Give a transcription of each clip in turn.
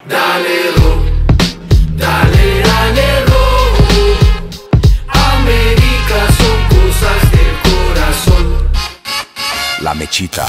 Dale ro, dale, dale ro. América son cosas del corazón. La Mechita.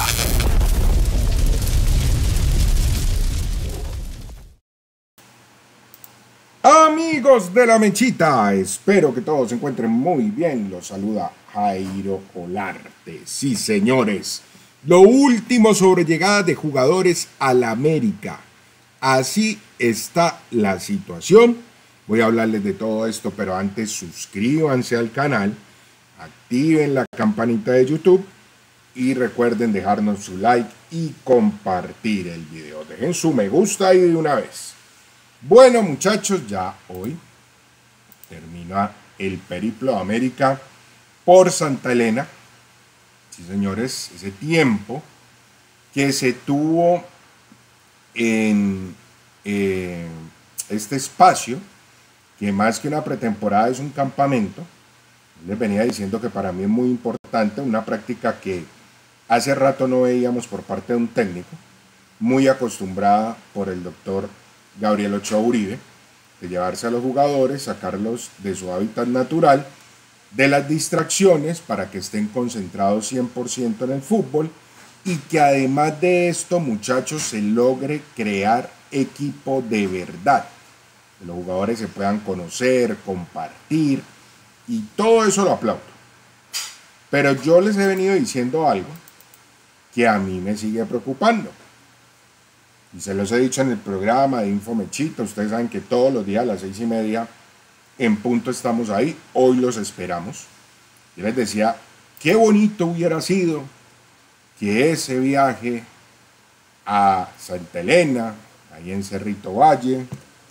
Amigos de La Mechita, espero que todos se encuentren muy bien. Los saluda Jairo Olarte. Sí, señores, lo último sobre llegada de jugadores al América. Así está la situación. Voy a hablarles de todo esto, pero antes suscríbanse al canal, activen la campanita de YouTube y recuerden dejarnos su like y compartir el video. Dejen su me gusta ahí de una vez. Bueno, muchachos, ya hoy termina el periplo de América por Santa Elena. Sí, señores, ese tiempo que se tuvo en este espacio, que más que una pretemporada es un campamento. Les venía diciendo que para mí es muy importante, una práctica que hace rato no veíamos por parte de un técnico, muy acostumbrada por el doctor Gabriel Ochoa Uribe, de llevarse a los jugadores, sacarlos de su hábitat natural, de las distracciones para que estén concentrados 100% en el fútbol y que además de esto, muchachos, se logre crear equipo de verdad. Que los jugadores se puedan conocer, compartir y todo eso lo aplaudo. Pero yo les he venido diciendo algo que a mí me sigue preocupando. Y se los he dicho en el programa de Info Mechita. Ustedes saben que todos los días a las 6:30 en punto estamos ahí. Hoy los esperamos. Yo les decía, qué bonito hubiera sido que ese viaje a Santa Elena, ahí en Cerrito Valle,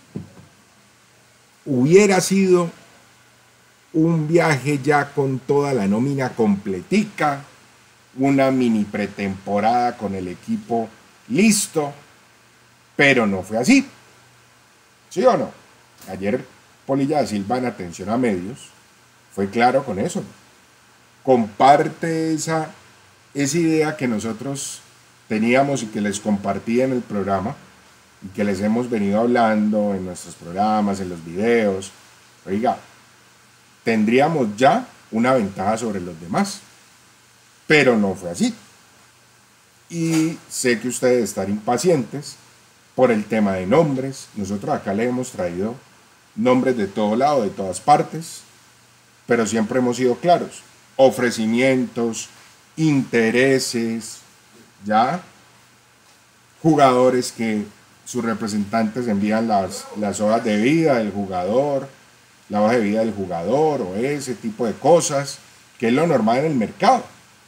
hubiera sido un viaje ya con toda la nómina completica, una mini pretemporada con el equipo listo. Pero no fue así, ¿sí o no? Ayer Polilla da Silva en Atención a Medios fue claro con eso. Comparte esa idea que nosotros teníamos y que les compartí en el programa y que les hemos venido hablando en nuestros programas, en los videos. Oiga, tendríamos ya una ventaja sobre los demás, pero no fue así. Y sé que ustedes están impacientes por el tema de nombres. Nosotros acá le hemos traído nombres de todo lado, de todas partes, pero siempre hemos sido claros. Ofrecimientos, intereses, ya, jugadores que sus representantes envían las hojas de vida del jugador, la hoja de vida del jugador o ese tipo de cosas, que es lo normal en el mercado.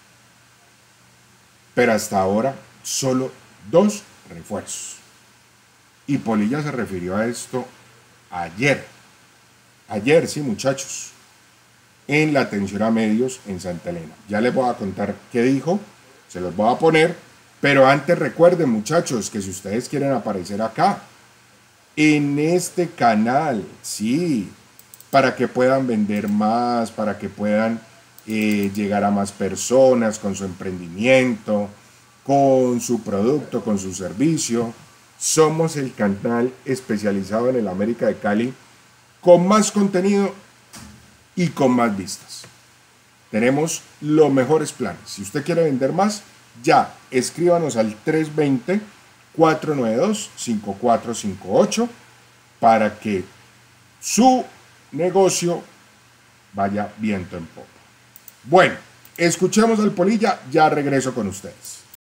Pero hasta ahora solo 2 refuerzos. Y Polilla se refirió a esto ayer. Ayer, sí, muchachos. En la Atención a Medios en Santa Elena. Ya les voy a contar qué dijo. Se los voy a poner. Pero antes recuerden, muchachos, que si ustedes quieren aparecer acá, en este canal, sí, para que puedan vender más, para que puedan llegar a más personas con su emprendimiento, con su producto, con su servicio. Somos el canal especializado en el América de Cali con más contenido y con más vistas. Tenemos los mejores planes. Si usted quiere vender más, ya escríbanos al 320-492-5458 para que su negocio vaya viento en popa. Bueno, escuchemos al Polilla, ya regreso con ustedes.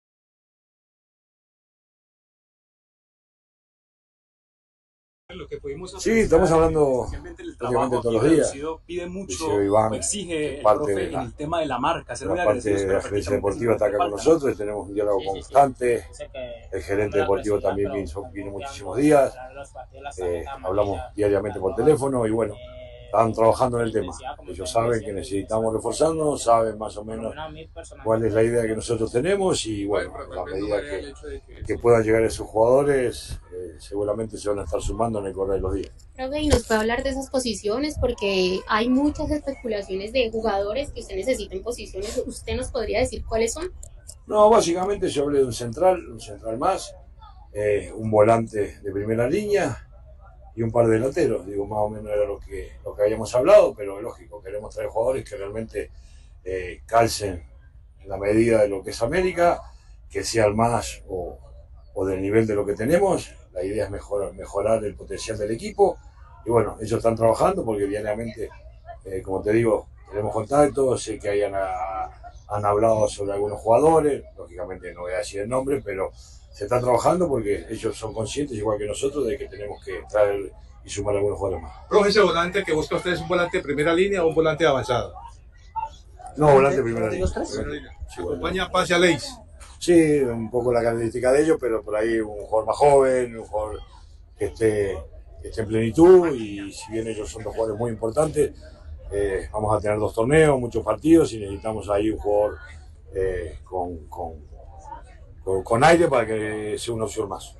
Lo que pudimos sí, estamos hablando prácticamente todos los días. Pide mucho, Iván, exige el parte profe de la, en el tema de la marca. la parte de la gerencia deportiva está acá con nosotros, tenemos un diálogo constante. El gerente deportivo también vino muchísimos días. Hablamos diariamente por teléfono y bueno, están trabajando en el tema. Ellos saben que necesitamos reforzarnos, saben más o menos cuál es la idea que nosotros tenemos y bueno, a medida que puedan llegar esos jugadores, seguramente se van a estar sumando en el correr de los días. Profe, y nos puede hablar de esas posiciones porque hay muchas especulaciones de jugadores que usted necesita en posiciones. ¿Usted nos podría decir cuáles son? No, básicamente yo hablé de un central más. un volante de primera línea y un par de delanteros. Digo, más o menos era lo que habíamos hablado, pero lógico, queremos traer jugadores que realmente calcen en la medida de lo que es América, que sean más o del nivel de lo que tenemos. La idea es mejorar el potencial del equipo. Y bueno, ellos están trabajando porque diariamente, como te digo, tenemos contacto. Sé que han hablado sobre algunos jugadores. Lógicamente no voy a decir el nombre, pero se está trabajando porque ellos son conscientes, igual que nosotros, de que tenemos que traer y sumar algunos jugadores más. Profe, ese volante que busca usted es un volante de primera línea o un volante avanzado. No, volante de primera línea. Se acompaña a Paz y a Leis. Sí, un poco la característica de ellos, pero por ahí un jugador más joven, un jugador que esté en plenitud, y si bien ellos son dos jugadores muy importantes, vamos a tener 2 torneos, muchos partidos, y necesitamos ahí un jugador con aire para que sea una opción más.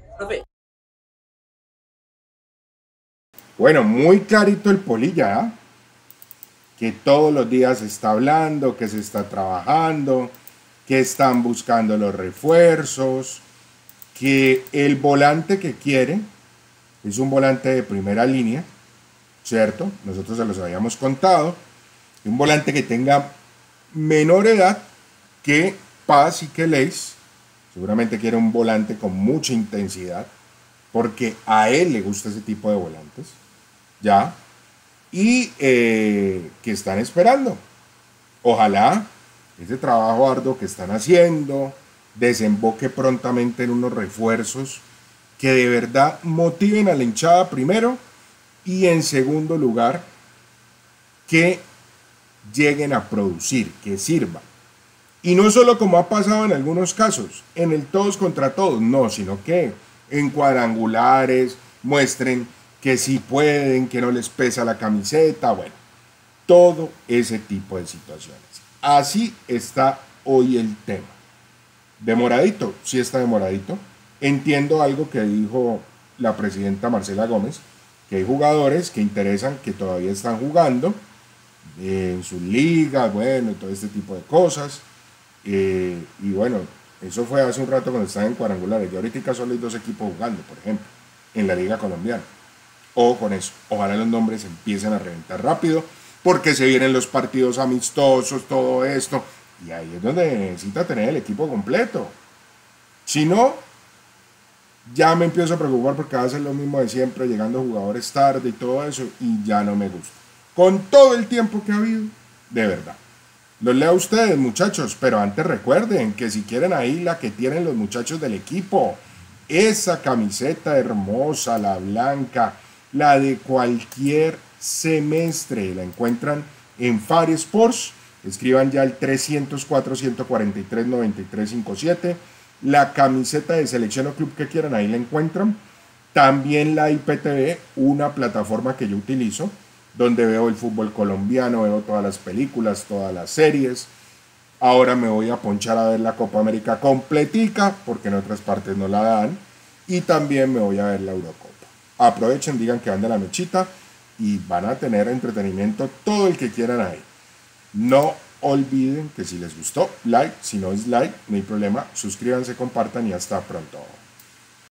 Bueno, muy clarito el Polilla, ¿eh? Que todos los días se está hablando, que se está trabajando, que están buscando los refuerzos, que el volante que quiere es un volante de primera línea, ¿cierto? Nosotros se los habíamos contado. Un volante que tenga menor edad que Paz y que Leis. Seguramente quiere un volante con mucha intensidad, porque a él le gusta ese tipo de volantes, ¿ya? Y que están esperando. Ojalá ese trabajo arduo que están haciendo desemboque prontamente en unos refuerzos que de verdad motiven a la hinchada primero, y en segundo lugar que lleguen a producir, que sirvan. Y no solo como ha pasado en algunos casos, en el todos contra todos, no, sino que en cuadrangulares muestren que sí pueden, que no les pesa la camiseta, bueno, todo ese tipo de situaciones. Así está hoy el tema. ¿Demoradito? Sí está demoradito. Entiendo algo que dijo la presidenta Marcela Gómez, que hay jugadores que interesan, que todavía están jugando en sus ligas, bueno, y todo este tipo de cosas. Y bueno, eso fue hace un rato cuando estaban en cuadrangulares. Y ahorita solo hay 2 equipos jugando, por ejemplo, en la liga colombiana. Ojo con eso. Ojalá los nombres empiecen a reventar rápido, porque se vienen los partidos amistosos, todo esto. Y ahí es donde necesita tener el equipo completo. Si no, ya me empiezo a preocupar porque va a ser lo mismo de siempre, llegando jugadores tarde y todo eso, y ya no me gusta. Con todo el tiempo que ha habido, de verdad. Los leo a ustedes, muchachos, pero antes recuerden que si quieren ahí la que tienen los muchachos del equipo, esa camiseta hermosa, la blanca, la de cualquier semestre, la encuentran en Fari Sports. Escriban ya el 304-143-9357. La camiseta de selección o club que quieran, ahí la encuentran. También la IPTV, una plataforma que yo utilizo, donde veo el fútbol colombiano, veo todas las películas, todas las series. Ahora me voy a ponchar a ver la Copa América completica, porque en otras partes no la dan. Y también me voy a ver la Eurocopa. Aprovechen, digan que van de la mechita y van a tener entretenimiento todo el que quieran ahí. No olviden que si les gustó, like, si no es like, no hay problema. Suscríbanse, compartan y hasta pronto.